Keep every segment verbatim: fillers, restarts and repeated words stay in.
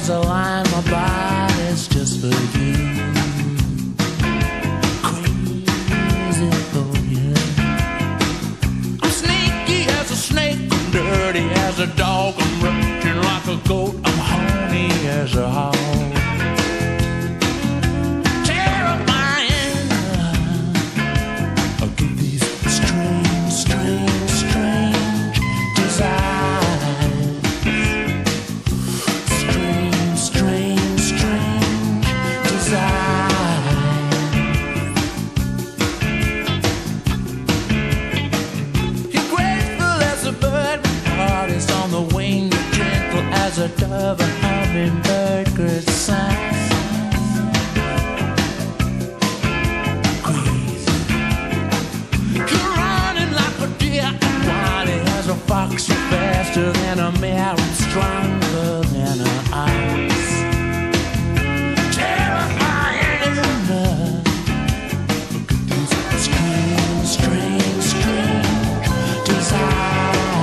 as a line, my body's just for you. Crazy for you. I'm sneaky as a snake, I'm dirty as a dog, I'm raging like a goat, I'm horny as a hog. As a dove, a hummingbird could sigh. Crazy. You're running like a deer, I'm wily as a fox. You're faster than a mare, I'm stronger than an ox. Terrifying. Look at these strange, strange, strange desires.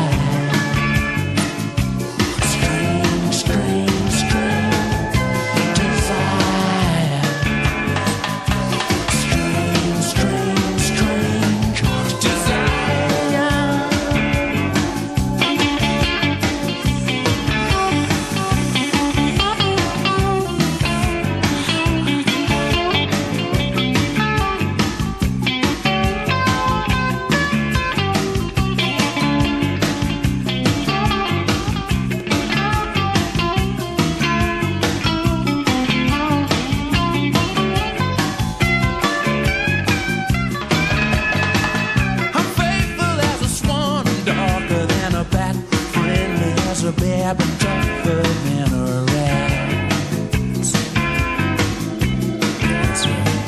A bear, but tougher than a rat. That's right.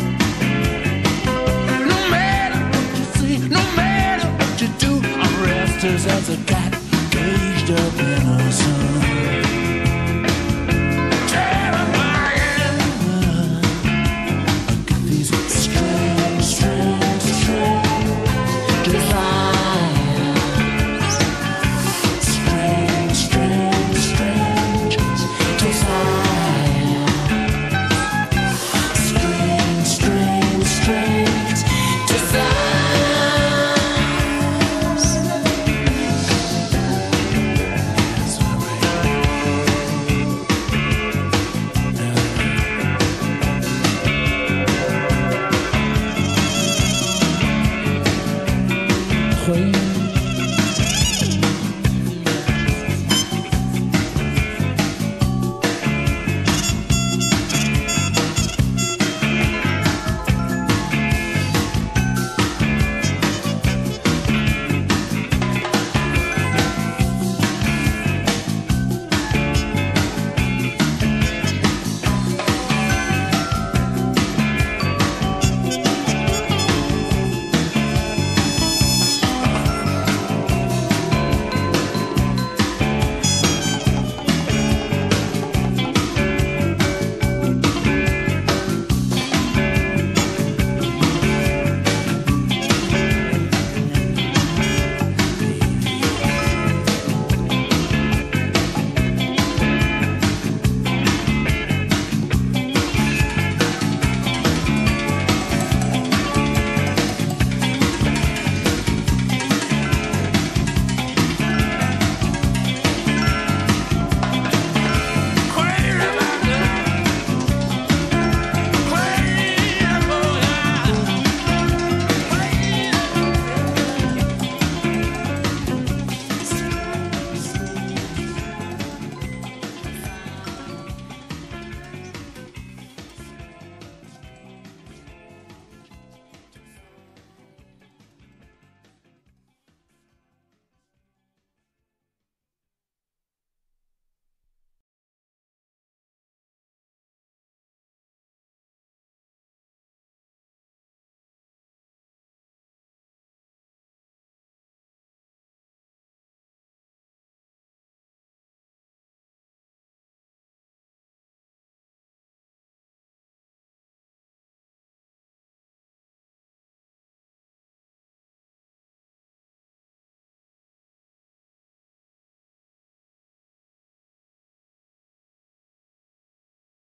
No matter what you see, no matter what you do, I'm restless as a cat caged up in a sun. Terrifying. Look at these strange, strange, strange desires. Crazy.